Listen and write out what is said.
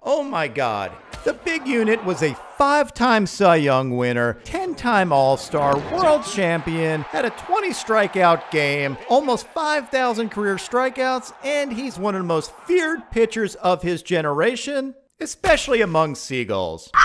Oh my God. The big unit was a 5-time Cy Young winner, 10-time All-Star, world champion, had a 20 strikeout game, almost 5,000 career strikeouts, and he's one of the most feared pitchers of his generation, especially among Seagulls.